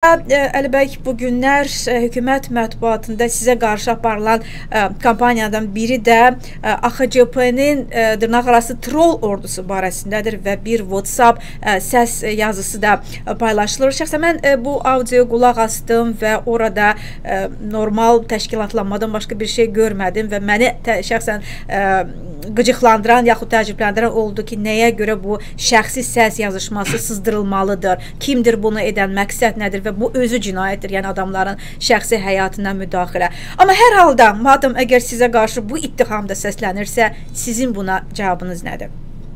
Əli bəy, bu günlər hökumət mətbuatında sizə qarşı aparılan kampaniyadan biri də AXCP-nin dırnaqarası troll ordusu barəsindədir və bir WhatsApp səs yazısı da paylaşılır. Şəxsən mən bu audio qulaq astım və orada normal təşkilatlanmadan başqa bir şey görmədim və məni şəxsən qıcıqlandıran yaxud təəccübləndirən oldu ki, nəyə görə bu şəxsi səs yazışması sızdırılmalıdır, kimdir bunu edən, məqsəd nədir və bu özü cinayətdir, yəni adamların şəxsi həyatına müdaxilə. Amma hər halda, madəm əgər sizə qarşı bu ittihamda səslənirsə, sizin buna cavabınız nədir?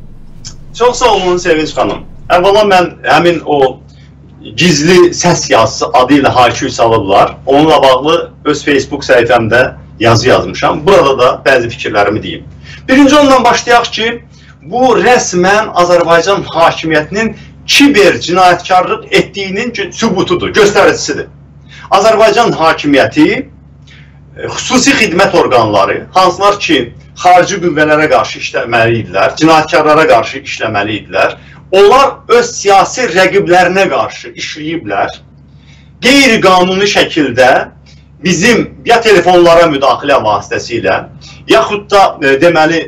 Çox sağ olun Sevinç xanım. Əvvəla mən həmin o gizli səs yazısı adı ilə hayküy salıblar. Onunla bağlı öz Facebook səhifəmdə yazı yazmışam. Burada da bəzi fikirlərimi deyim. Birinci ondan başlayaq ki, bu rəsmən Azərbaycan hakimiyyətinin kiber cinayətkarlıq etdiyinin sübutudur, göstəricisidir. Azərbaycan hakimiyyəti, xüsusi xidmət orqanları, hansılar ki, xarici qüvvələrə qarşı işləməli idilər, cinayətkarlara qarşı işləməli idilər, onlar öz siyasi rəqiblərinə qarşı işləyiblər, qeyri-qanuni şəkildə bizim ya telefonlara müdaxilə vasitəsilə, yaxud da deməli,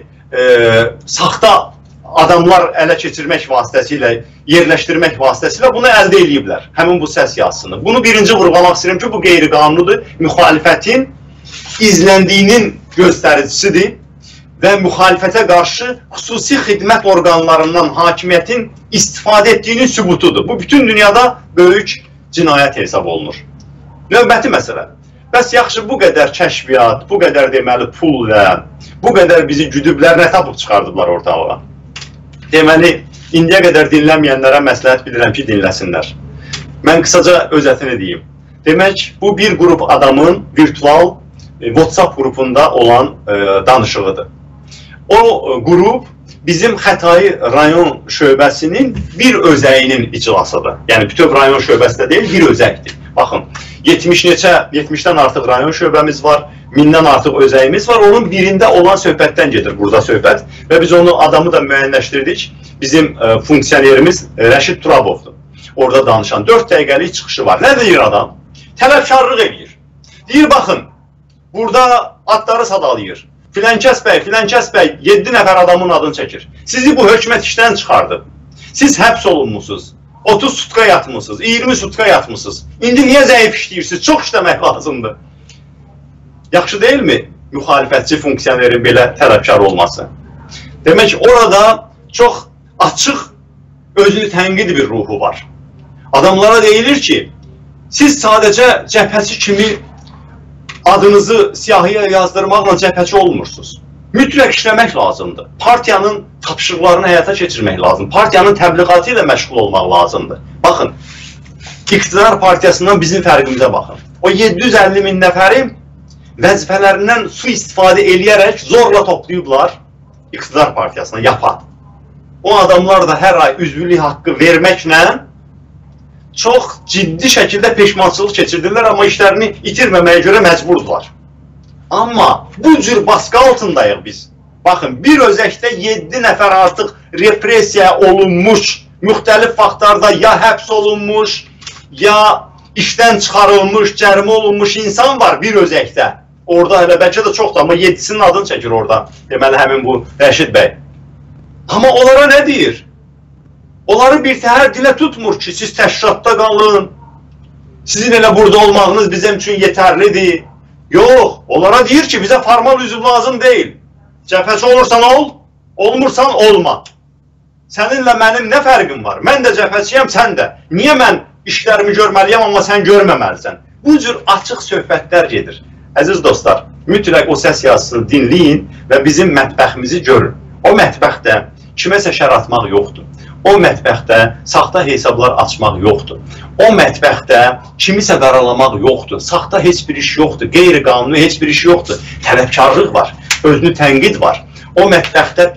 saxta adamlar ələ keçirmək vasitəsilə, yerləşdirmək vasitəsilə bunu əldə ediblər, həmin bu səs yazısını. Bunu birinci vurğulamaq istəyirəm ki, bu qeyri-qanunudur, müxalifətin izləndiyinin göstəricisidir və müxalifətə qarşı xüsusi xidmət orqanlarından hakimiyyətin istifadə etdiyinin sübutudur. Bu, bütün dünyada böyük cinayət hesab olunur. Növbəti məsələ. Bəs yaxşı, bu qədər kəşfiyyat, bu qədər deməli pulla, bu qədər bizi güdüblər, nə tapıb çıxardıblar ortalığa? Deməli, indiyə qədər dinləməyənlərə məsləhət bilirəm ki, dinləsinlər. Mən qısaca özətini deyim. Demək, bu bir qrup adamın virtual WhatsApp qrupunda olan danışığıdır. O qrup bizim Xətai rayon şöbəsinin bir özəyinin iclasıdır. Yəni, bütöv rayon şöbəsində deyil, bir özəkdir. Baxın, 70-dən artıq rayon şöbəmiz var, 1000-dən artıq özəyimiz var. Onun birində olan söhbətdən gedir burada söhbət və biz onu adamı da müəyyənləşdirdik. Bizim funksiyonerimiz Rəşid Turabovdur. Orada danışan 4 dəqiqəlik çıxışı var. Nə deyir adam? Tələbkarlıq edir. Deyir, baxın, burada adları sadalayır. Filənkəs bəy 7 nəfər adamın adını çəkir. Sizi bu hökumət işdən çıxardı. Siz həbs olunmusunuz. 30 sutka yatmışsınız, 20 sutka yatmışsınız. İndi niyə zəif işləyirsiniz? Çox işləmək lazımdır. Yaxşı deyilmi müxalifətçi funksiyonerin belə tələbkar olması? Demək, orada çox açıq, özünü tənqid bir ruhu var. Adamlara deyilir ki, siz sadəcə cəbhəçi kimi adınızı siyahıya yazdırmaqla cəbhəçi olmursunuz. Mütləq işləmək lazımdır. Partiyanın tapşırıqlarını həyata keçirmək lazımdır. Partiyanın təbliğatı ilə məşğul olmaq lazımdır. Baxın, İqtidar Partiyasından bizim fərqimizə baxın. O 750 min nəfəri vəzifələrindən su istifadə eləyərək zorla toplayıblar İqtidar Partiyasına yapan. O adamlar da hər ay üzvülük haqqı verməklə çox ciddi şəkildə peşmançılıq keçirdirlər, amma işlərini itirməməyə görə məcburdular. Amma bu cür baskı altındayıq biz. Baxın, bir özəkdə 7 nəfər artıq repressiya olunmuş, müxtəlif vaxtlarda ya həbs olunmuş, ya işdən çıxarılmış, cərimə olunmuş insan var bir özəkdə. Orada hələ bəlkə də çoxdur, amma 7-sinin adını çəkir orada. Deməli, həmin bu Rəşid bəy. Amma onlara nə deyir? Onları bir təhər dilə tutmur ki, siz təşkilatda qalın, sizin elə burada olmağınız bizim üçün yetərlidir. Yox, onlara deyir ki, bizə formal üzv lazım deyil. Cəbhəçi olursan ol, olmursan olma. Səninlə mənim nə fərqim var? Mən də cəbhəçiyəm, sən də. Niyə mən işlərimi görməliyəm, amma sən görməməlisən? Bu cür açıq söhbətlər gedir. Əziz dostlar, mütləq o səs yazısını dinləyin və bizim mətbəximizi görün. O mətbəxdə kiməsə şər atmaq yoxdur. O mətbəxdə saxta hesablar açmaq yoxdur. O mətbəxdə kimisə qaralamaq yoxdur. Saxta heç bir iş yoxdur. Qeyri-qanuni heç bir iş yoxdur. Tələbkarlıq var. Özünü tənqid var. O mətbəxdə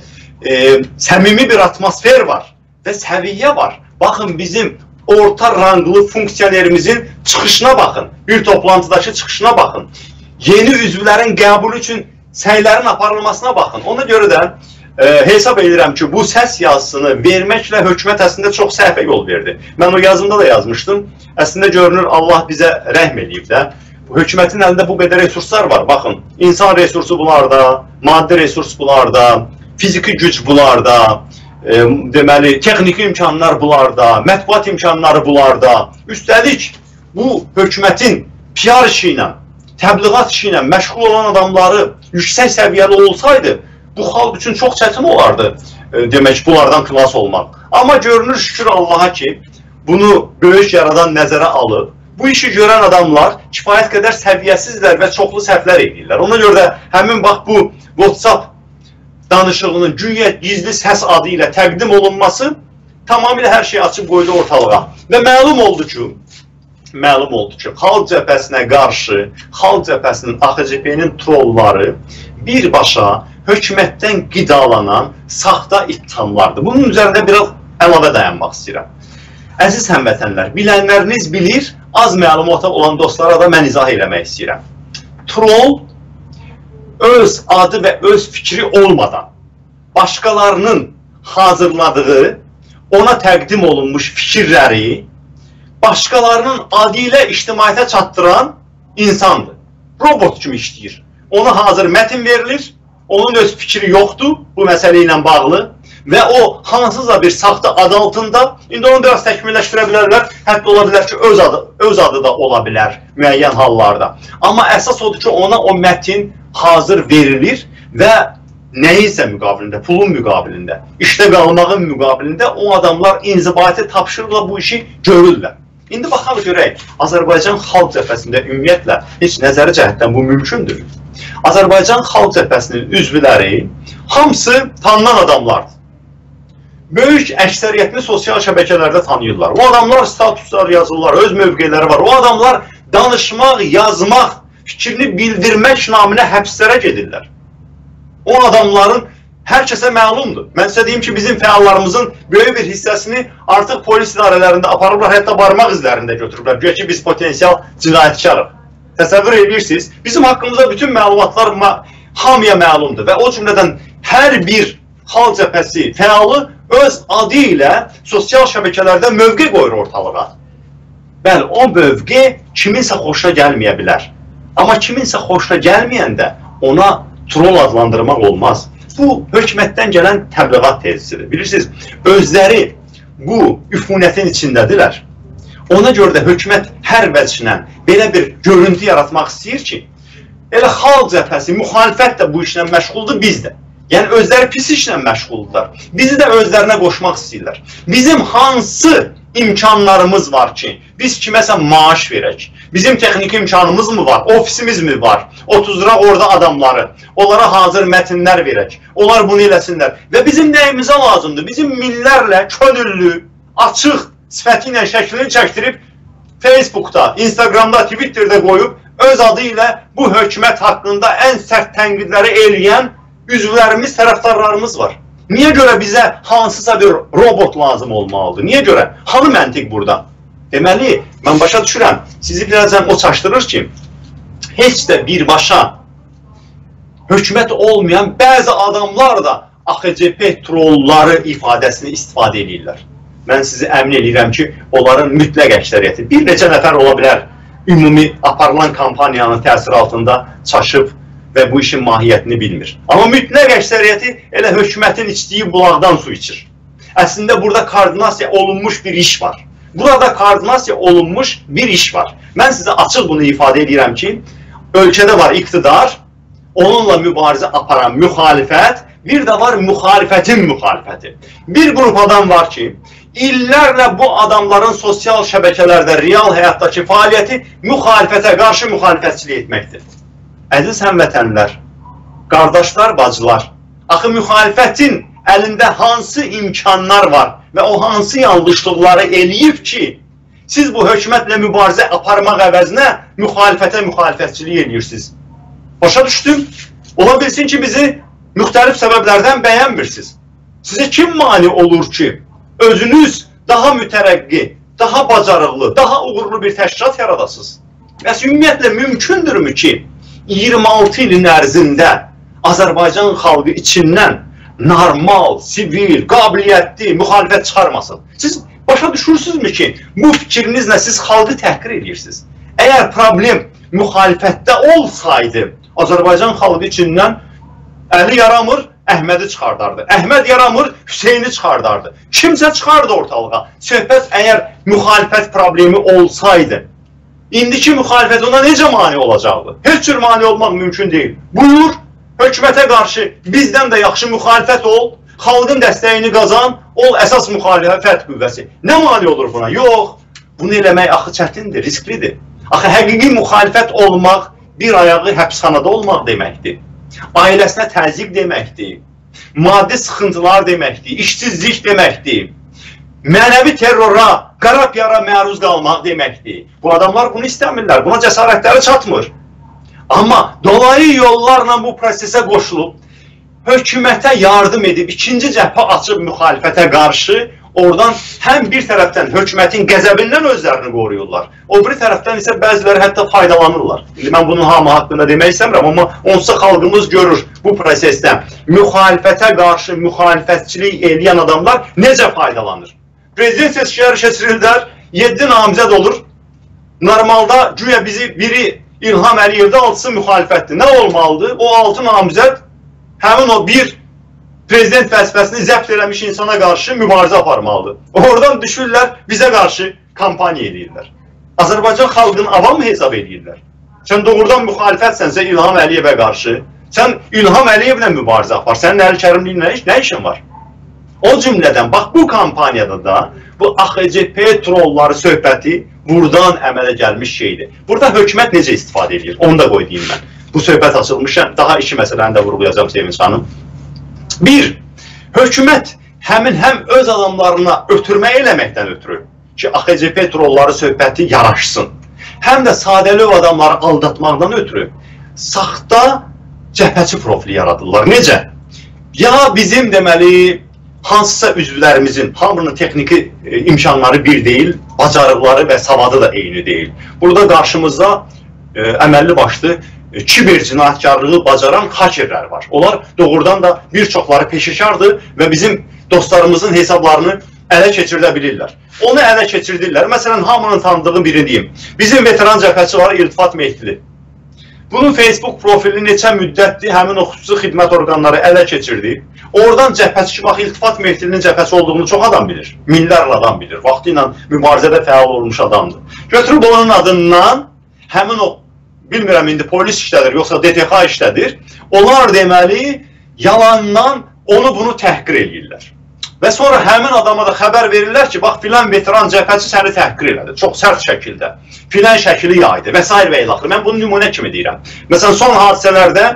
səmimi bir atmosfer var və səviyyə var. Baxın, bizim orta ranglı funksiyonerimizin çıxışına baxın. Bir toplantıdakı çıxışına baxın. Yeni üzvlərin qəbul üçün səylərin aparılmasına baxın. Ona görə də hesab edirəm ki, bu səs yazısını verməklə hökumət əslində çox səhvə yol verdi. Mən o yazımda da yazmışdım. Əslində görünür Allah bizə rəhm edib də. Hökumətin əlində bu qədər resurslar var. Baxın, insan resursu bunlarda, maddi resurs bunlarda, fiziki güc bunlarda, deməli, texniki imkanlar bunlarda, mətbuat imkanları bunlarda. Üstəlik, bu hökumətin PR işi ilə, təbliğat işi ilə məşğul olan adamları yüksək səviyyəli olsaydı, bu xalq üçün çox çətin olardı, demək, bunlardan xilas olmaq. Amma görünür, şükür Allaha ki, bunu böyük yaradan nəzərə alıb, bu işi görən adamlar kifayət qədər səviyyəsizlər və çoxlu səhvlər edirlər. Ona görə də həmin bax bu WhatsApp danışığının güya gizli səs adı ilə təqdim olunması tamamilə hər şeyi açıb qoydu ortalığa. Və məlum oldu ki, Xalq Cəbhəsinə qarşı, Xalq Cəbhəsinin AXCP-nin trolları birbaşa hökumətdən qidalanan saxta ittihamlardır. Bunun üzərində biraz əlavə dayanmaq istəyirəm. Əziz həmvətənlər, bilənləriniz bilir, az məlumata olan dostlara da mən izah eləmək istəyirəm. Troll öz adı və öz fikri olmadan başqalarının hazırladığı, ona təqdim olunmuş fikirləri başqalarının adı ilə ictimaiyyətə çatdıran insandır. Robot kimi işləyir. Ona hazır mətin verilir, onun öz fikri yoxdur bu məsələ ilə bağlı və o hansıza bir saxta adı altında, indi onu biraz təkmilləşdirə bilərlər, hətta ola bilər ki, öz adı da ola bilər müəyyən hallarda. Amma əsas odur ki, ona o mətin hazır verilir və nəyinsə müqabilində, pulun müqabilində, işdə qalmağın müqabilində o adamlar inzibati tapşırıqla bu işi görürlər. İndi baxaq görək, Azərbaycan Xalq Cəbhəsində ümumiyyətlə heç nəzəri cəhətdən bu mümkündür. Azərbaycan Xalq Cəbhəsinin üzvləri hamısı tanınan adamlardır. Böyük əksəriyyətini sosial şəbəkələrdə tanıyırlar. O adamlar statuslar yazırlar, öz mövqeləri var. O adamlar danışmaq, yazmaq, fikrini bildirmək naminə həbslərə gedirlər. O adamların hər kəsə məlumdur. Mən sizə deyim ki, bizim fəallarımızın böyük bir hissəsini artıq polis idarələrində aparırlar, hətta barmaq izlərində götürürlər. Güya ki, biz potensial cinayətkarıq. Təsəvvür edirsiniz, bizim haqqımızda bütün məlumatlar hamıya məlumdur və o cümlədən hər bir Xalq Cəbhəsi fəalı öz adı ilə sosial şəbəkələrdə mövqe qoyur ortalığa. Bəli, o mövqe kiminsə xoşuna gəlməyə bilər. Amma kiminsə xoşuna gəlməyəndə ona troll adlandırmaq olmaz. Bu, hökumətdən gələn təbliğat tezisidir. Bilirsiniz, özləri bu üfunətin içindədirlər. Ona görə də hökumət hər vəcinlə belə bir görüntü yaratmaq istəyir ki, elə Xalq Cəbhəsi, müxalifət də bu işlə məşğuldur, biz də. Yəni, özləri pis işlə məşğuldurlar. Bizi də özlərinə qoşmaq istəyirlər. Bizim hansı imkanlarımız var ki, biz kiməsə maaş verək? Bizim texniki imkanımız mı var? Ofisimiz mi var? Otuzduraq orada adamları, onlara hazır mətinlər verək. Onlar bunu eləsinlər. Və bizim nəyimizə lazımdır? Bizim minlərlə könüllü, açıq sifəti ilə şəklini çəkdirib Facebookda, Instagramda, Twitterdə qoyub öz adı ilə bu hökumət haqqında ən sərt tənqidləri eləyən üzvlərimiz, tərəfdarlarımız var. Niyə görə bizə hansısa bir robot lazım olmalıdır? Niyə görə? Hanı məntiq burada? Deməli, mən başa düşürəm, sizi birazdan o çaşdırır ki, heç də birbaşa hökumət olmayan bəzi adamlar da AXCP trolları ifadəsini istifadə edirlər. Mən sizi əmin edirəm ki, onların mütləq əksəriyyəti, bir neçə nəfər ola bilər, ümumi aparılan kampaniyanın təsiri altında çaşıb və bu işin mahiyyətini bilmir. Amma mütləq əksəriyyəti elə hökumətin içdiyi bulaqdan su içir. Əslində burada koordinasiya olunmuş bir iş var. Burada koordinasiya olunmuş bir iş var. Mən sizə açıq bunu ifadə edirəm ki, ölkədə var iqtidar, onunla mübarizə aparan müxalifət, bir də var müxalifətin müxalifəti. Bir qrup adam var ki, illərlə bu adamların sosial şəbəkələrdə, real həyatdakı fəaliyyəti müxalifətə qarşı müxalifətçilik etməkdir. Əziz həmvətənlər, qardaşlar, bacılar, axı müxalifətin əlində hansı imkanlar var və o hansı yanlışlıqları eləyib ki, siz bu hökumətlə mübarizə aparmaq əvəzinə müxalifətə müxalifətçilik edirsiniz. Başa düşdüm? Ola bilsin ki, bizi müxtəlif səbəblərdən bəyənmirsiniz. Sizə kim mani olur ki, özünüz daha mütərəqqi, daha bacarıqlı, daha uğurlu bir təşkilat yaradasınız? Bəs ümumiyyətlə mümkündürmü ki, 26 ilin ərzində Azərbaycan xalqı içindən normal, sivil, qabiliyyətli müxalifət çıxarmasın. Siz başa düşürsünüzmü ki, bu fikrinizlə siz xalqı təhqir edirsiniz? Əgər problem müxalifətdə olsaydı, Azərbaycan xalqı içindən Əli yaramır, Əhmədi çıxardardı. Əhməd yaramır, Hüseyni çıxardardı. Kimsə çıxardı ortalığa. Söhbət əgər müxalifət problemi olsaydı, indiki müxalifət ona necə mani olacaqdı? Heç cür mani olmaq mümkün deyil. Buyur, hökumətə qarşı bizdən də yaxşı müxalifət ol, xalqın dəstəyini qazan, ol əsas müxalifət qüvvəsi. Nə mani olur buna? Yox, bunu eləmək axı çətindir, risklidir. Axı həqiqi müxalifət olmaq bir ayağı həbsxanada olmaq deməkdir. Ailəsinə təzyiq deməkdir. Maddi sıxıntılar deməkdir. İşsizlik deməkdir. Mənəvi terrora, qara piyara məruz qalmaq deməkdir. Bu adamlar bunu istəmirlər. Buna cəsarətləri çatmır. Amma dolayı yollarla bu prosesə qoşulub, hökumətə yardım edib, ikinci cəbhə açıb müxalifətə qarşı, oradan həm bir tərəfdən hökumətin qəzəbindən özlərini qoruyurlar, o bir tərəfdən isə bəziləri hətta faydalanırlar. İndi mən bunun hamı haqqında demək istəmirəm, amma onsuz xalqımız görür bu prosesdə müxalifətə qarşı müxalifətçilik eləyən adamlar necə faydalanır. Prezident seçkiləri keçirirlər, 7 namizəd olur. Normalda güya biri İlham Əliyevdə 6-sı müxalifətdir. Nə olmalıdır? O 6 namizəd həmin o bir prezident vəzifəsini zəbt eləmiş insana qarşı mübarizə aparmalıdır. Oradan düşürlər, bizə qarşı kampaniya edirlər. Azərbaycan xalqını avam mı hesab edirlər? Sən doğrudan müxalifətsənsə İlham Əliyevə qarşı, sən İlham Əliyevlə mübarizə apar, sənin Əli Kərimliyinlə nə işin var? O cümlədən, bax bu kampaniyada da bu AXCP trolları söhbəti buradan əmələ gəlmiş şeydir. Burada hökumət necə istifadə edir? Onu da qoy deyim mən. Bu söhbət açılmışam, daha iki məsələni də vurgulayacağım Sevinç xanım. Bir, hökumət həm öz adamlarına ötürmə eləməkdən ötürü ki, AXCP trolları söhbəti yaraşsın. Həm də sadəlöv adamları aldatmaqdan ötürü saxta cəbhəçi profili yaradırlar. Necə? Ya bizim deməli hansısa üzvlərimizin hamının texniki imkanları bir deyil, bacarıqları və savadı da eyni deyil. Burada qarşımızda əməlli başlı kiber cinayətkarlığı bacaran hakerlər var. Onlar doğrudan da bir çoxları peşəkardır və bizim dostlarımızın hesablarını ələ keçirdə bilirlər. Onu ələ keçirdirlər. Məsələn, hamının tanıdığı biri deyim. Bizim veteran cəbhəçi var, İltifat Mehdili. Bunun Facebook profili neçə müddətdir həmin o xüsusi xidmət orqanları ələ keçirdi. Oradan cəbhəçi ki, bax, İltifat Mehdilinin cəbhəçi olduğunu çox adam bilir. Minlərlə adam bilir. Vaxtı ilə mübarizədə fəal olmuş adamdır. Götürüb onun adından həmin o, bilmirəm indi polis işlədir, yoxsa DTX işlədir. Onlar deməli, yalandan onu bunu təhqir edirlər. Və sonra həmin adama da xəbər verirlər ki, bax, filan veteran cəbhəçi səni təhqir elədi. Çox sərt şəkildə. Filan şəkili yaydı və s. və ilaxır. Mən bunu nümunə kimi deyirəm. Məsələn, son hadisələrdə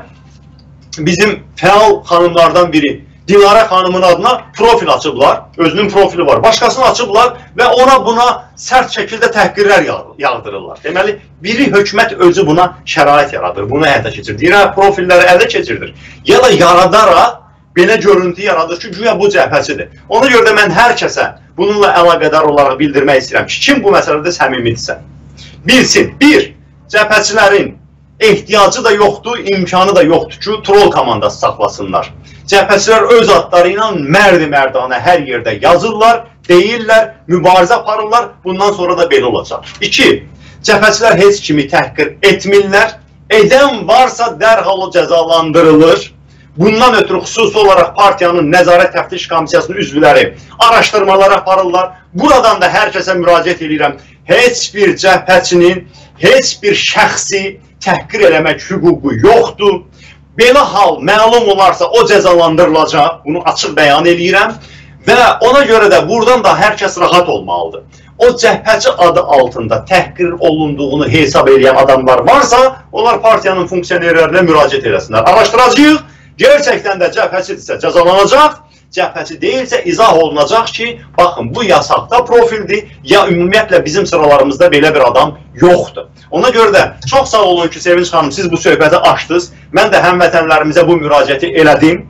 bizim fəal xanımlardan biri Dilara xanımın adına profil açıblar. Özünün profili var. Başqasını açıblar və ona buna sərt şəkildə təhqirlər yağdırırlar. Deməli, biri hökumət özü buna şərait yaradır. Bunu həyata keçirdir. Ya profilləri ələ keçirdir. Ya da yaradaraq belə görüntü yaradır ki, güya bu cəbhəçidir. Ona görə də mən hər kəsə bununla əlaqədar olaraq bildirmək istəyirəm ki, kim bu məsələdə səmimidirsə, bilsin. Bir, cəbhəçilərin ehtiyacı da yoxdur, imkanı da yoxdur ki, troll komandası saxlasınlar. Cəbhəçilər öz adları ilə mərdi-mərdanə hər yerdə yazırlar, deyirlər, mübarizə aparırlar, bundan sonra da belə olacaq. İki, cəbhəçilər heç kimi təhqir etmirlər, edən varsa dərhal o cəzalandırılır. Bundan ötürü xüsusi olaraq partiyanın nəzarət təftiş komissiyasının üzvləri araşdırmalar aparırlar. Buradan da hər kəsə müraciət edirəm. Heç bir cəbhəçinin, heç bir şəxsi təhqir eləmək hüququ yoxdur. Belə hal məlum olarsa o cəzalandırılacaq. Bunu açıq bəyan edirəm. Və ona görə də buradan da hər kəs rahat olmalıdır. O cəbhəçi adı altında təhqir olunduğunu hesab edən adamlar varsa, onlar partiyanın funksionerlərinə müraciət eləsinlər. Araşdıracağıq. Gerçəkdən də cəbhəçidirsə cəzalanacaq, cəbhəçi deyilsə izah olunacaq ki, baxın, bu yasaqda profildir, ya ümumiyyətlə bizim sıralarımızda belə bir adam yoxdur. Ona görə də çox sağ olun ki, Sevinç xanım, siz bu söhbəti açdınız. Mən də həmvətənlərimizə bu müraciəti elədim.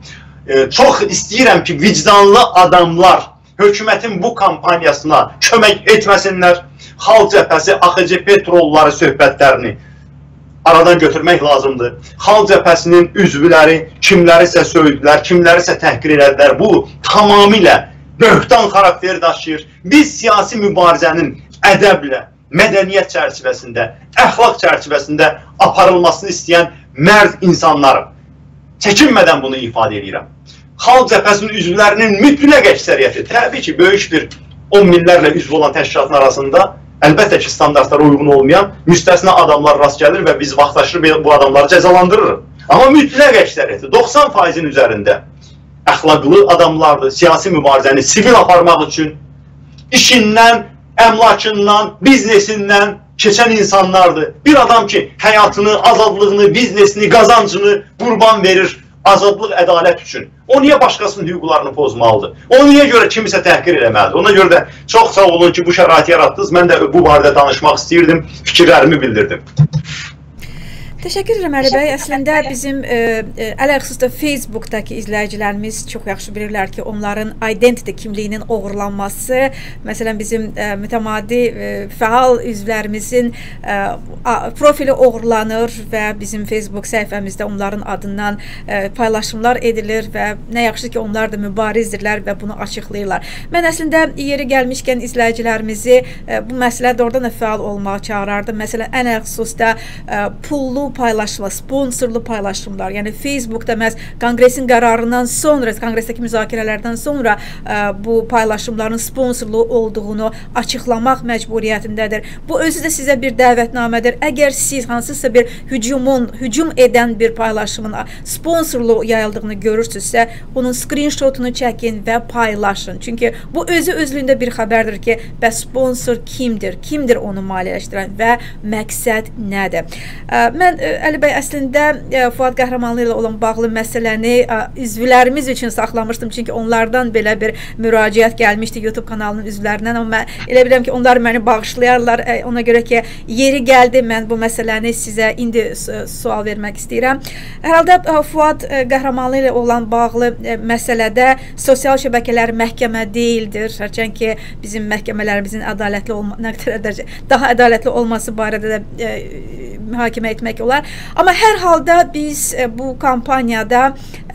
Çox istəyirəm ki, vicdanlı adamlar hökumətin bu kampaniyasına kömək etməsinlər. Xalq cəbhəsi AXCP trolları söhbətlərini aradan götürmək lazımdır. Xalq cəbhəsinin üzvləri kimlərisə söydülər, kimlərisə təhqir elədilər. Bu tamamilə böhtan xarakteri daşıyır. Biz siyasi mübarizənin ədəblə, mədəniyyət çərçivəsində, əxlaq çərçivəsində aparılmasını istəyən mərd insanlarım. Çəkinmədən bunu ifadə edirəm. Xalq cəbhəsinin üzvlərinin mütləq əksəriyyəti, təbii ki, böyük bir 10 minlərlə üzv olan təşkilatın arasında əlbəttə ki, standartlara uyğun olmayan müstəsna adamlar rast gəlir və biz vaxtaşırı bu adamları cəzalandırırıq. Amma mütləq əksəriyyəti, 90%-in üzərində əxlaqlı adamlardır, siyasi mübarizəni sivil aparmaq üçün işindən, əmlakından, biznesindən keçən insanlardır. Bir adam ki, həyatını, azadlığını, biznesini, qazancını qurban verir azadlıq, ədalət üçün. O niyə başqasının hüquqlarını pozmalıdır? O niyə görə kimisə təhqir eləməlidir? Ona görə də çox sağ olun ki, bu şəraiti yaratdınız. Mən də bu barədə danışmaq istəyirdim, fikirlərimi bildirdim. Təşəkkür edirəm Əli bəy. Əslində bizim ələlxüsusda Facebookdakı izləyicilərimiz çox yaxşı bilirlər ki, onların identity kimliyinin oğurlanması, məsələn bizim mütəmadi fəal üzvlərimizin profili oğurlanır və bizim Facebook səhifəmizdə onların adından paylaşımlar edilir və nə yaxşı ki, onlar da mübarizdirlər və bunu açıqlayırlar. Mən əslində yeri gəlmişkən izləyicilərimizi bu məsələdə oradan da fəal olmağa çağırardım. Məsələn, ələlxüsusda pullu paylaşma, sponsorlu paylaşımlar. Yəni Facebookda məhz konqresin qərarından sonra, konqresdəki müzakirələrdən sonra bu paylaşımların sponsorlu olduğunu açıqlamaq məcburiyyətindədir. Bu özü də sizə bir dəvətnamədir. Əgər siz hansısa bir hücum edən bir paylaşımın sponsorlu yayıldığını görürsünüzsə, onun screenshotunu çəkin və paylaşın. Çünki bu özlüyündə bir xəbərdir ki, bəs sponsor kimdir? Kimdir onu maliyyələşdirən və məqsəd nədir? Mən Əli bəy, əslində Fuad Qəhrəmanlı ilə olan bağlı məsələni üzvlərimiz üçün saxlamışdım. Çünki onlardan belə bir müraciət gəlmişdi YouTube kanalının üzvlərindən. Amma mən elə bilirəm ki, onlar məni bağışlayarlar. Ona görə ki, yeri gəldi, mən bu məsələni sizə indi sual vermək istəyirəm. Herhalde Fuad Qəhrəmanlı ilə olan bağlı məsələdə sosial şəbəkələr məhkəmə deyildir. Hərçənd ki, bizim məhkəmələrimizin daha ədalətli olması barədə də mühakimə etmək olar. Amma hər halda biz bu kampaniyada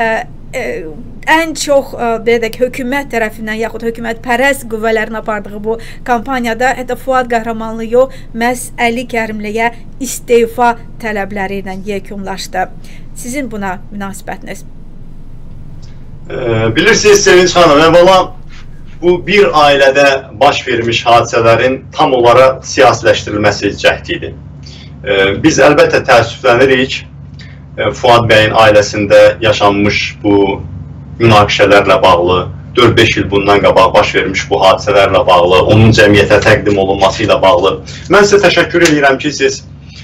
ən çox belə də hökumət tərəfindən yaxud hökumətpərəst qüvvələrin apardığı bu kampaniyada hətta Fuad Qəhrəmanlı yox, məhz Əli Kərimliyə istefa tələbləri ilə yekunlaşdı. Sizin buna münasibətiniz? Bilirsiniz Sevinç xanım, əvvəla bu bir ailədə baş vermiş hadisələrin tam olaraq siyasiləşdirilməsi cəhdi idi. Biz əlbəttə təəssüflənirik Fuad bəyin ailəsində yaşanmış bu münaqişələrlə bağlı, 4-5 il bundan qabaq baş vermiş bu hadisələrlə bağlı, onun cəmiyyətə təqdim olunması ilə bağlı. Mən sizə təşəkkür edirəm ki, siz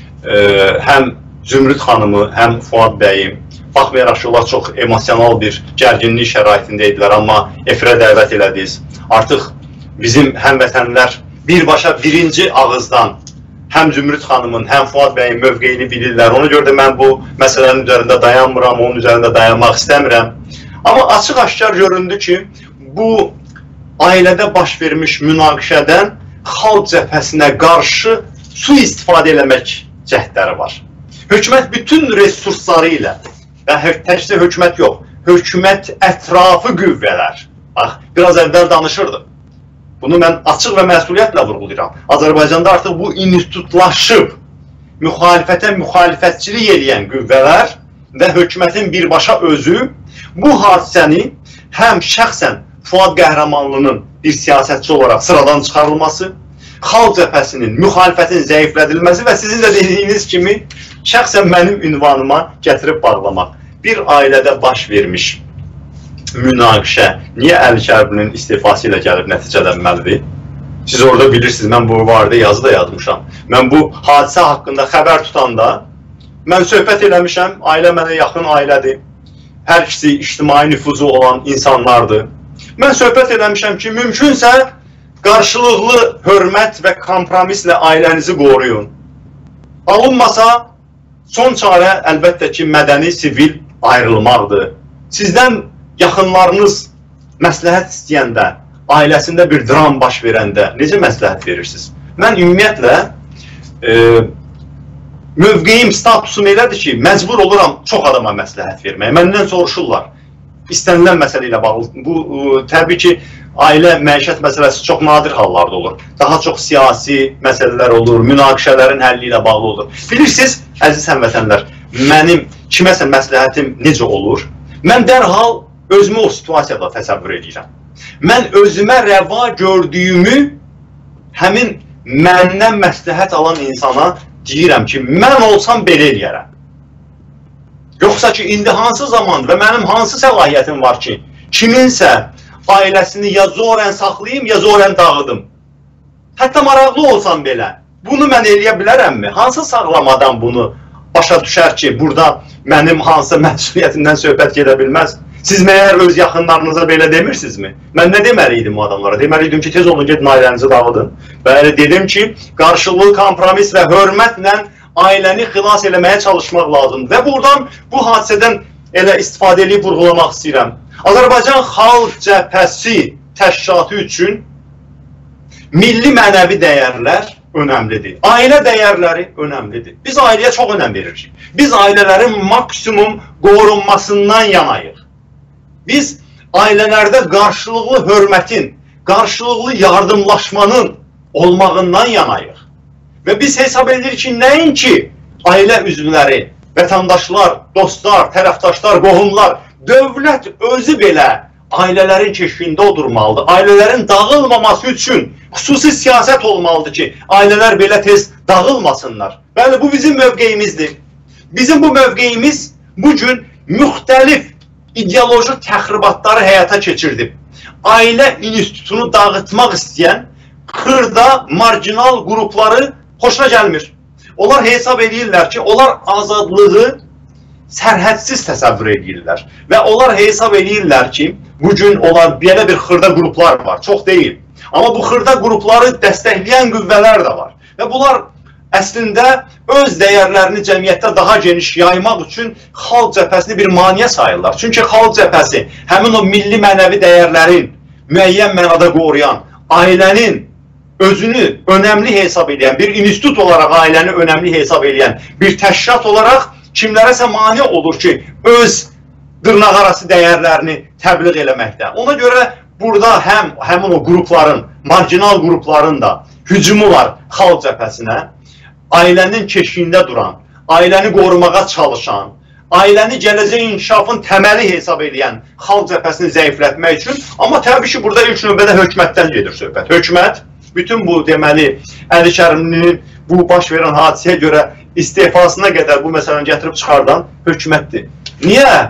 həm Zümrüd xanımı, həm Fuad bəyi, baxmayaraq ki, onlar çox emosional bir gərginlik şəraitində idilər, amma efirə dəvət elədiniz. Artıq bizim həmvətənlər birbaşa birinci ağızdan həm Zümrüd xanımın, həm Fuad bəyin mövqeyini bilirlər. Ona görə də mən bu məsələnin üzərində dayanmıram, onun üzərində dayanmaq istəmirəm. Amma açıq-aşkar göründü ki, bu ailədə baş vermiş münaqişədən xalq cəbhəsinə qarşı sui-istifadə eləmək cəhdləri var. Hökumət bütün resursları ilə, və təkcə hökumət yox, hökumət ətrafı qüvvələr, bax, biraz əvvəl danışırdım. Bunu mən açıq və məsuliyyətlə vurğulayıram. Azərbaycanda artıq bu institutlaşıb, müxalifətə müxalifətçilik edən qüvvələr və hökumətin birbaşa özü bu hadisəni həm şəxsən Fuad Qəhrəmanlının bir siyasətçi olaraq sıradan çıxarılması, xalq cəbhəsinin, müxalifətin zəiflədilməsi və sizin də dediyiniz kimi şəxsən mənim ünvanıma gətirib bağlamaq. Bir ailədə baş vermiş münaqişə niyə Əli Kərimlinin istifası ilə gəlib nəticələnməlidir? Siz orada bilirsiniz, mən bu barədə yazı da yazmışam. Mən bu hadisə haqqında xəbər tutanda mən söhbət eləmişəm, ailə mənə yaxın ailədir. Hər ikisi ictimai nüfuzu olan insanlardır. Mən söhbət eləmişəm ki, mümkünsə qarşılıqlı hörmət və kompromislə ailənizi qoruyun. Alınmasa, son çarə əlbəttə ki, mədəni, sivil ayrılmaqdır. Sizdən yaxınlarınız məsləhət istəyəndə, ailəsində bir dram baş verəndə necə məsləhət verirsiniz? Mən ümumiyyətlə mövqeyim, statusum elədir ki, məcbur oluram çox adama məsləhət verməyə. Məndən soruşurlar. İstənilən məsələ ilə bağlı. Bu, təbii ki, ailə, məişət məsələsi çox nadir hallarda olur. Daha çox siyasi məsələlər olur, münaqişələrin həlli ilə bağlı olur. Bilirsiniz, əziz həmvətənlər, mənim kiməsə məsləhətim necə olur? Mən dərhal özümü o situasiyada təsəvvür edirəm. Mən özümə rəva gördüyümü həmin məndən məsləhət alan insana deyirəm ki, mən olsam belə eləyərəm. Yoxsa ki, indi hansı zaman və mənim hansı səlahiyyətim var ki, kiminsə ailəsini ya zorən saxlayayım, ya zorən dağıdım. Hətta maraqlı olsam belə, bunu mən eləyə bilərəmmi? Hansı sağlamadan bunu başa düşər ki, burada mənim hansı məsuliyyətimdən söhbət gedə bilməz? Siz məyər öz yaxınlarınıza belə demirsinizmi? Mən nə deməliydim bu adamlara? Deməliydim ki, tez olun, gedin ailənizi dağıdın. Bəli, dedim ki, qarşılıqlı kompromis və hörmətlə ailəni xilas eləməyə çalışmaq lazımdır. Və buradan bu hadisədən elə istifadə edib vurğulamaq istəyirəm. Azərbaycan Xalq Cəbhəsi təşkilatı üçün milli mənəvi dəyərlər önəmlidir. Ailə dəyərləri önəmlidir. Biz ailəyə çox önəm veririk. Biz ailələrin maksimum qorunmasından yanayıq. Biz ailələrdə qarşılıqlı hörmətin, qarşılıqlı yardımlaşmanın olmağından yanayıq. Və biz hesab edirik ki, nəinki ailə üzvləri, vətəndaşlar, dostlar, tərəfdaşlar, qohumlar, dövlət özü belə ailələrin keşfində oturmalıdır. Ailələrin dağılmaması üçün xüsusi siyasət olmalıdır ki, ailələr belə tez dağılmasınlar. Bəli, bu bizim mövqeyimizdir. Bizim bu mövqeyimiz bugün müxtəlif ideoloji təxribatları həyata keçirdib. Ailə institutunu dağıtmaq istəyən xırda, marginal qrupları xoşuna gəlmir. Onlar hesab edirlər ki, onlar azadlığı sərhədsiz təsəvvür edirlər. Və onlar hesab edirlər ki, bugün onlar belə bir xırda qruplar var, çox deyil. Amma bu xırda qrupları dəstəkləyən qüvvələr də var. Və bunlar əslində öz dəyərlərini cəmiyyətdə daha geniş yaymaq üçün Xalq Cəbhəsini bir maneə sayırlar. Çünki Xalq Cəbhəsi həmin o milli mənəvi dəyərlərin müəyyən mənada qoruyan, ailənin özünü önəmli hesab edən, bir institut olaraq ailəni önəmli hesab edən bir təşkilat olaraq kimlərəsə mane olur ki, öz dırnaqarası dəyərlərini təbliğ eləməkdə. Ona görə burada həmin o qrupların, marginal qrupların da hücumu var Xalq Cəbhəsinə. Ailənin keşiyində duran, ailəni qorumağa çalışan, ailəni gələcək inkişafın təməli hesab edən Xalq Cəbhəsini zəiflətmək üçün. Amma təbii ki, burada ilk növbədə hökumətdən gedir söhbət. Hökumət, bütün bu deməli, Əli Kərimlinin bu baş verən hadisəyə görə istefasına qədər bu məsələni gətirib çıxardan hökumətdir. Niyə?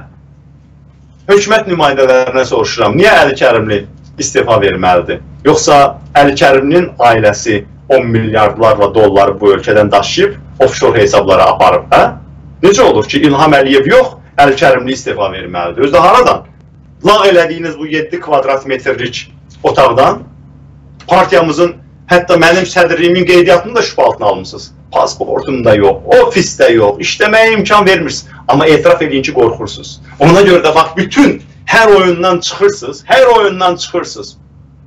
Hökumət nümayəndələrinə soruşuram. Niyə Əli Kərimli istefa verməlidir? Yoxsa Əli Kərimlinin ailəsi 10 milyardlarla dolları bu ölkədən daşıyıb, offshore hesablara aparıb, hə? Necə olur ki, İlham Əliyev yox, Əli Kərimli istefa verməlidir? Özdə haradan? Lağ elədiyiniz bu 7 kvadrat metrlik otaqdan partiyamızın, hətta mənim sədrliyimin qeydiyyatını da şübhə altına almışsınız. Pasportum da yox, ofis də yox, işləməyə imkan vermirsiniz. Amma etiraf edin ki, qorxursunuz. Ona görə də bax, bütün hər oyundan çıxırsınız.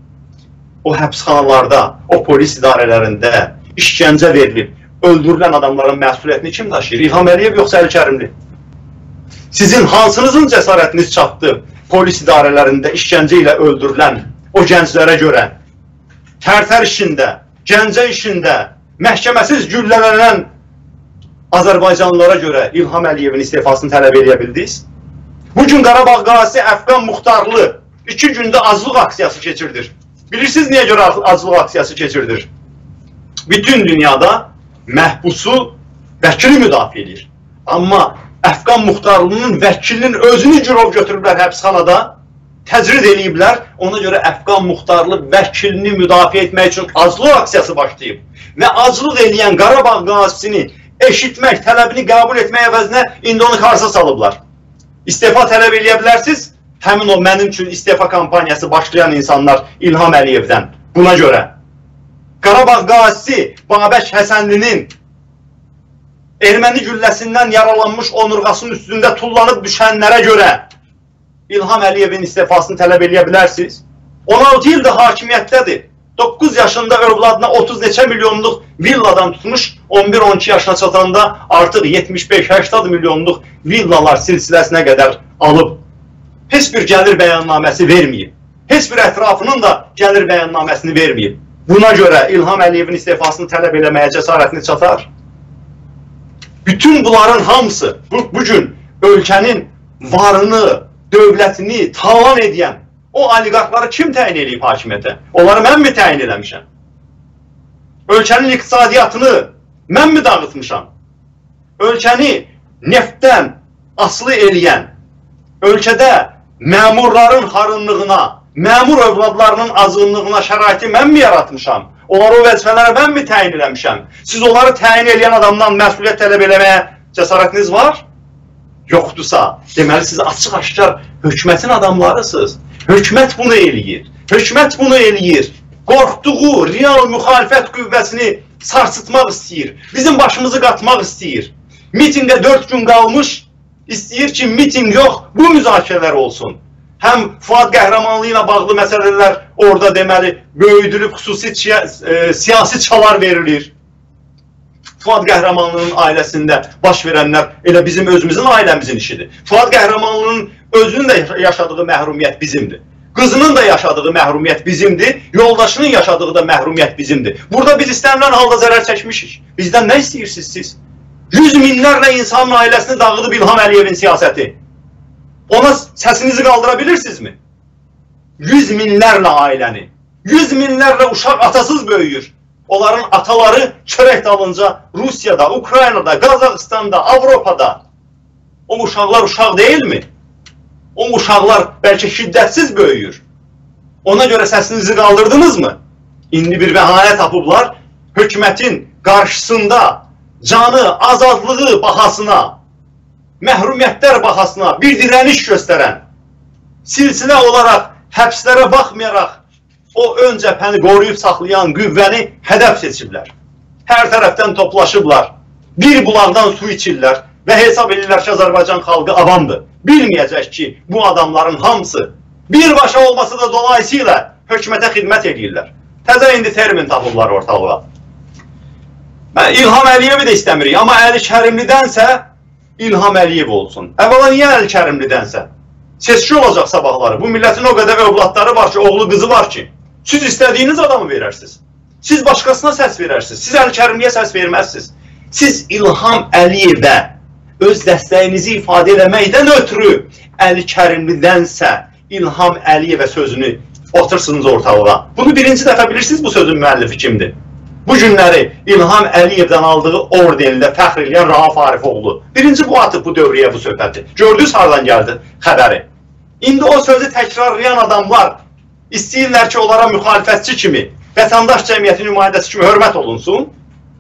O həbsxanalarda, o polis idarələrində işgəncə verilib, öldürülən adamların məsuliyyətini kim daşıyır? İlham Əliyev yoxsa Əli Kərimli? Sizin hansınızın cəsarətiniz çatdı polis idarələrində işgəncə ilə öldürülən o gənclərə görə? Tərtər işində, Gəncə işində, məhkəməsiz güllələnən Azərbaycanlılara görə İlham Əliyevin istefasını tələb edə bildiniz? Bugün Qarabağ qazisi Əfqan Muxtarlı 2 gündə aclıq aksiyası keçirdir. Bilirsiniz niyə görə aclıq aksiyası keçirdir? Bütün dünyada məhbusu vəkili müdafiə edir. Amma Əfqan Muxtarlının vəkilinin özünü girov götürüblər həbsxanada, təcrid eləyiblər. Ona görə Əfqan Muxtarlı vəkilini müdafiə etmək üçün aclıq aksiyası başlayıb. Və aclıq eləyən Qarabağ qazisini eşitmək, tələbini qəbul etmək əvəzinə indi onu karsa salıblar. İstefa tələb eləyə bilərsiniz. Həmin o mənim üçün istefa kampaniyası başlayan insanlar İlham Əliyevdən. Buna görə Qarabağ qazisi Babək Həsənlinin erməni gülləsindən yaralanmış onurğasının üstündə tullanıb düşənlərə görə İlham Əliyevin istefasını tələb eləyə bilərsiniz. 16 ildir hakimiyyətdədir. 9 yaşında övladına 30 neçə milyonluq villadan tutmuş 11-12 yaşına çatanda artıq 75-80 milyonluq villalar silsiləsinə qədər alıb. Heç bir gəlir bəyannaməsi verməyib. Heç bir ətrafının da gəlir bəyannaməsini verməyib. Buna görə İlham Əliyevin istifasını tələb eləməyə cəsarətini çatar. Bütün bunların hamısı bugün ölkənin varını, dövlətini talan edən o oliqarxları kim təyin edib hakimiyyətə? Onları mən mi təyin eləmişəm? Ölkənin iqtisadiyyatını mən mi dağıtmışam? Ölkəni neftdən asılı eləyən, ölkədə məmurların xarınlığına, məmur övladlarının azınlığına şəraiti mən mi yaratmışam? Onları o vəzifələrə mən mi təyin eləmişəm? Siz onları təyin eləyən adamdan məsuliyyət tələb eləməyə cəsarətiniz var? Yoxdursa, deməli siz açıq-aşkar hökumətin adamlarısınız. Hökumət bunu eləyir. Hökumət bunu eləyir. Qorxduğu real müxalifət qüvvəsini sarsıtmaq istəyir. Bizim başımızı qatmaq istəyir. Mitingə 4 gün qalmış, istəyir ki, miting yox, bu müzakirələr olsun. Həm Fuad Qəhrəmanlı ilə bağlı məsələlər orada deməli böyüdülüb xüsusi siyasi çalar verilir. Fuad Qəhrəmanlının ailəsində baş verənlər elə bizim özümüzün ailəmizin işidir. Fuad Qəhrəmanlının özünün də yaşadığı məhrumiyyət bizimdir. Qızının da yaşadığı məhrumiyyət bizimdir. Yoldaşının yaşadığı da məhrumiyyət bizimdir. Burada biz istənilən halda zərər çəkmişik. Bizdən nə istəyirsiniz siz? 100 minlərlə insanın ailəsini dağıdıb İlham Əliyevin siyasəti. Ona səsinizi qaldıra bilirsinizmi? 100 minlərlə ailəni, 100 minlərlə uşaq atasız böyüyür. Onların ataları çörək dalınca Rusiyada, Ukraynada, Qazaxıstanda, Avropada. O uşaqlar uşaq deyilmi? O uşaqlar bəlkə şiddətsiz böyüyür. Ona görə səsinizi qaldırdınızmı? İndi bir bəhanə tapıblar, hökumətin qarşısında canı, azadlığı bahasına, məhrumiyyətlər bahasına bir dirəniş göstərən, silsilə olaraq, həbslərə baxmayaraq, o ön cəbhəni qoruyub saxlayan qüvvəni hədəf seçiblər. Hər tərəfdən toplaşıblar, bir bulaqdan su içirlər və hesab edirlər ki, Azərbaycan xalqı avamdır. Bilməyəcək ki, bu adamların hamısı birbaşa olması da dolayısıyla hökumətə xidmət edirlər. Təzə indi termin tapıblar ortalığa. İlham Əliyevi də istəmirik, amma Əli Kərimlidənsə İlham Əliyev olsun. Əvvəla niyə Əli Kərimlidənsə? Seçki olacaq sabahları. Bu millətin o qədər övladları var ki, oğlu qızı var ki, siz istədiyiniz adamı verərsiniz. Siz başqasına səs verərsiniz. Siz Əli Kərimliyə səs verməzsiniz. Siz İlham Əliyevə öz dəstəyinizi ifadə eləməkdən ötürü Əli Kərimlidənsə İlham Əliyevə sözünü otursunuz ortalığa. Bunu birinci dəfə bilirsiniz bu sözün müəllifi kimdir? Bu günləri İlham Əliyevdən aldığı ordenində fəxr eləyən Rauf Arifoğlu. Birinci bu atıb bu dövrəyə bu söhbəti. Gördünüz hardan gəldi xəbəri. İndi o sözü təkrarlayan adamlar istəyirlər ki, onlara müxalifətçi kimi, vətəndaş cəmiyyəti nümayəndəsi kimi hörmət olunsun.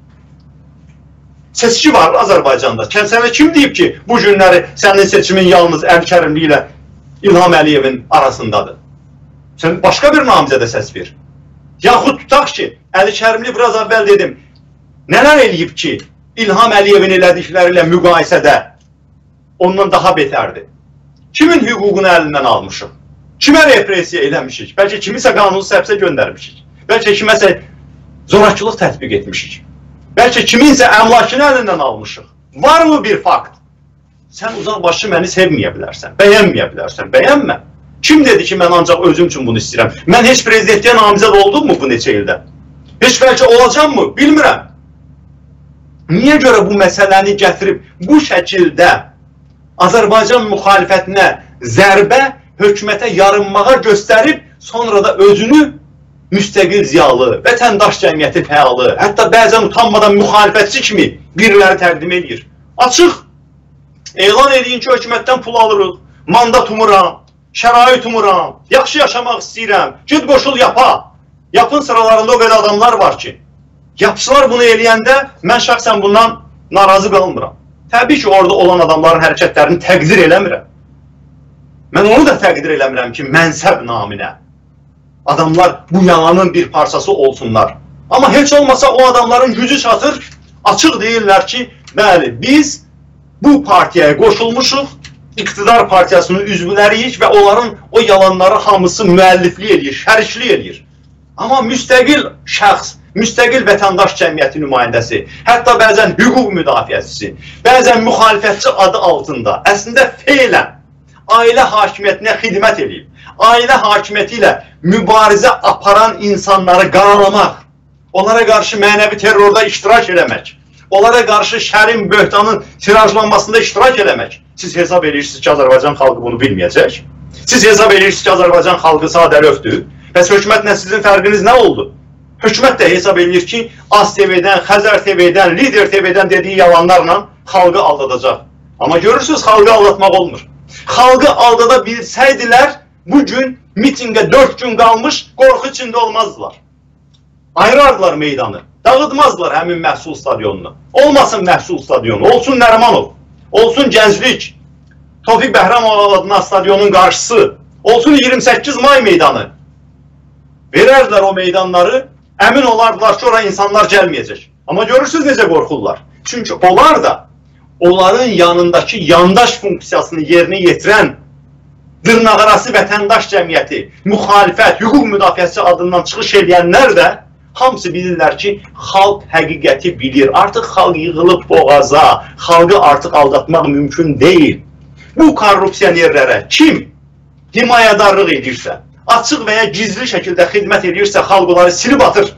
Seçki var Azərbaycanda. Sənə kim deyib ki, bu günləri sənin seçimin yalnız Əli Kərimli ilə İlham Əliyevin arasındadır? Sən başqa bir namizədə səs ver. Yaxud tutaq ki, Əli Kərimli biraz əvvəl dedim, nələr eləyib ki, İlham Əliyevin elədikləri ilə müqayisədə ondan daha betərdir. Kimin hüququnu əlindən almışıq? Kimə represiya eləmişik? Bəlkə kimisə qanunsuz həbsə göndərmişik. Bəlkə kiməsə zorakılıq tətbiq etmişik. Bəlkə kiminsə əmlakını əlindən almışıq. Varmı bir fakt? Sən uzaqbaşı məni sevməyə bilərsən, bəyənməyə bilərsən, bəyənmə. Kim dedi ki, mən ancaq özüm üçün bunu istəyirəm? Mən heç prezidentliyə namizəd oldum mu bu neçə ildə? Heç bəlkə olacam mı? Bilmirəm. Niyə görə bu məsələni gətirib bu şəkildə Azərbaycan müxalifətinə zərbə, hökumətə yarınmağa göstərib, sonra da özünü müstəqil ziyalı, vətəndaş cəmiyyəti fəalı, hətta bəzən utanmadan müxalifətçi kimi biriləri təqdim edir. Açıq, elan edin ki, hökumətdən pul alırıq, mandat umuram, şərait umuram, yaxşı yaşamaq istəyirəm, gid qoşul yapa. Yapın sıralarında o qədər adamlar var ki, yapsılar bunu eləyəndə mən şəxsən bundan narazı qalmıram. Təbii ki, orada olan adamların hərəkətlərini təqdir eləmirəm. Mən onu da təqdir eləmirəm ki, mənsəb naminə adamlar bu yalanın bir parçası olsunlar. Amma heç olmasa o adamların gücü çatır, açıq deyirlər ki, bəli, biz bu partiyaya qoşulmuşuq, iqtidar partiyasının üzvləriyik və onların o yalanları hamısı müəlliflik edir, şəriklik edir. Amma müstəqil şəxs müstəqil vətəndaş cəmiyyəti nümayəndəsi, hətta bəzən hüquq müdafiəçisi, bəzən müxalifətçi adı altında əslində feylən ailə hakimiyyətinə xidmət edib, ailə hakimiyyəti ilə mübarizə aparan insanları qaralamaq, onlara qarşı mənəvi terrorda iştirak eləmək, onlara qarşı şərin böhtanın tirajlanmasında iştirak eləmək. Siz hesab edirsiniz ki, Azərbaycan xalqı bunu bilməyəcək. Siz hesab edirsiniz ki, Azərbaycan xalqı sadəlövdür. Bəs hökumətlə sizin fərqiniz nə oldu? Hökumət də hesab edir ki, AS TV-dən, Xəzər TV-dən, Lider TV-dən dediyi yalanlarla xalqı aldadacaq. Amma görürsünüz, xalqı aldatmaq olmur. Xalqı aldada bilsəydilər, bugün mitingə 4 gün qalmış qorxu içində olmazdılar. Ayırardılar meydanı, dağıtmazdılar həmin məhsul stadionunu. Olmasın məhsul stadionu, olsun Nərimanov, olsun Gənclik, Tofiq Bəhramov adına stadionun qarşısı, olsun 28 may meydanı. Verərdilər o meydanları, əmin olardılar ki, oraya insanlar gəlməyəcək. Amma görürsünüz necə qorxurlar. Çünki onlar da onların yanındakı yandaş funksiyasını yerinə yetirən dırnaqarası vətəndaş cəmiyyəti, müxalifət, hüquq müdafiəsi adından çıxış edənlər də hamısı bilirlər ki, xalq həqiqəti bilir. Artıq xalq yığılıb boğaza, xalqı artıq aldatmaq mümkün deyil. Bu korrupsionerlərə kim himayədarlıq edirsə, açıq və ya gizli şəkildə xidmət edirsə, xalq onları silib atır.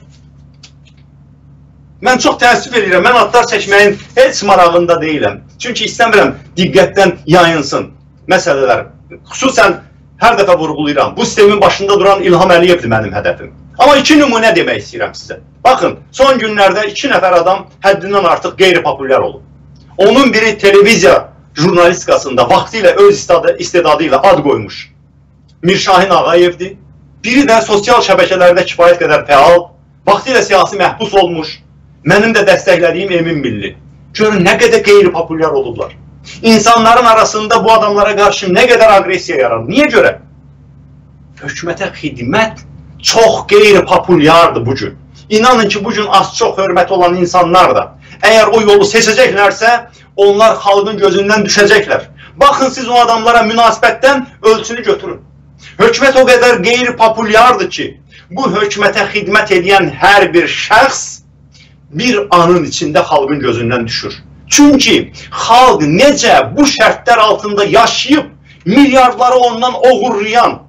Mən çox təəssüf edirəm, mən adlar çəkməyin heç marağında deyiləm. Çünki istəmirəm diqqətdən yayınsın məsələlər. Xüsusən hər dəfə vurğulayıram, bu sistemin başında duran İlham Əliyevdir mənim hədəfim. Amma 2 nümunə demək istəyirəm sizə. Baxın, son günlərdə 2 nəfər adam həddindən artıq qeyri-populyar olub. Onun biri televiziya jurnalistikasında vaxtilə öz istedadı ilə ad qoymuş Mirşahin Ağayevdir. Biri də sosial şəbəkələrdə kifayət qədər fəal, vaxtilə siyasi məhbus olmuş, mənim də dəstəklədiyim Emin Milli. Görün, nə qədər qeyri-populyar olublar. İnsanların arasında bu adamlara qarşı nə qədər agresiya yaranır. Niyə görə? Hökumətə xidmət çox qeyri-populyardır bugün. İnanın ki, bugün az-çox hörməti olan insanlar da, əgər o yolu seçəcəklərsə, onlar xalqın gözündən düşəcəklər. Baxın, siz o adamlara münasibətdən ölçünü götürün. Hökumət o qədər qeyri-populyardır ki, bu hökumətə xidmət edən hər bir şəxs bir anın içində xalqın gözündən düşür. Çünki xalq necə bu şərtlər altında yaşayıb, milyardları ondan oğurlayan,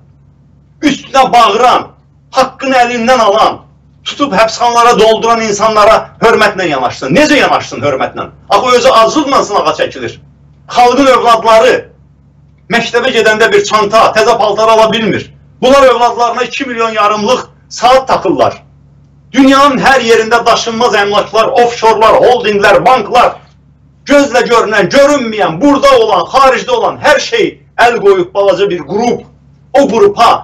üstünə bağıran, haqqını əlindən alan, tutub həbsxanalara dolduran insanlara hörmətlə yanaşsın. Necə yanaşsın hörmətlə? Axı özü acılıqla sınağa çəkilir. Xalqın övladları məktəbə gedəndə bir çanta, təzə paltar ala bilmir. Bunlar övladlarına 2 milyon yarımlıq saat taxırlar. Dünyanın hər yerində daşınmaz əmlaklar, offshorlar, holdinglər, banklar, gözlə görünən, görünməyən, burada olan, xaricdə olan hər şey əl qoyub balaca bir qrup. O qrupa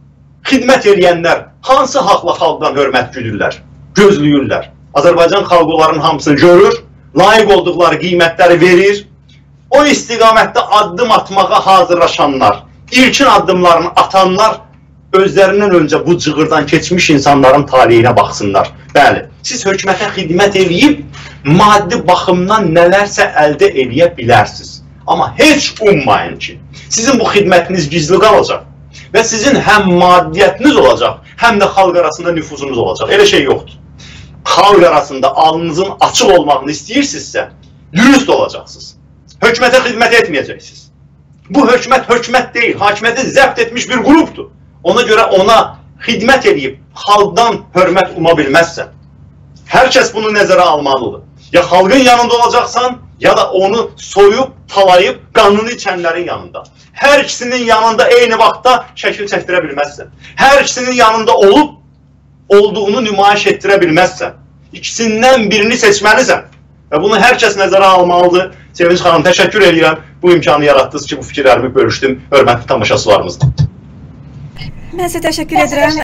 xidmət edənlər hansı haqla xalqdan hörmət güdürlər, gözləyirlər. Azərbaycan xalqı onların hamısını görür, layiq olduqları qiymətləri verir. O istiqamətdə addım atmağa hazırlaşanlar, ilkin addımlarını atanlar özlərindən öncə bu cığırdan keçmiş insanların taleyinə baxsınlar. Bəli, siz hökumətə xidmət edib, maddi baxımdan nələrsə əldə edə bilərsiniz. Amma heç ummayın ki, sizin bu xidmətiniz gizli qalacaq və sizin həm maddiyyətiniz olacaq, həm də xalq arasında nüfuzunuz olacaq. Elə şey yoxdur. Xalq arasında alnınızın açıq olmağını istəyirsinizsə, dürüst olacaqsınız. Hökumətə xidmət etməyəcəksiniz. Bu hökumət deyil, hakimiyyəti zəbt etmiş bir qrupdur. Ona görə ona xidmət edib, xalqdan hörmət uma bilməzsən. Hər kəs bunu nəzərə almalıdır. Ya xalqın yanında olacaqsan, ya da onu soyub, talayıb, qanını içənlərin yanında. Hər ikisinin yanında eyni vaxtda şəkil çəkdirə bilməzsən. Hər ikisinin yanında olub, olduğunu nümayiş etdirə bilməzsən. İkisindən birini seçməlisən. Və bunu hər kəs nəzərə almalıdır. Sevinç xanım, təşəkkür edirəm. Bu imkanı yaratdınız ki, bu fikirlərimi bölüşdüm. Hörmətli tamaşaçılarımızdır. Mən sizə təşəkkür edirəm.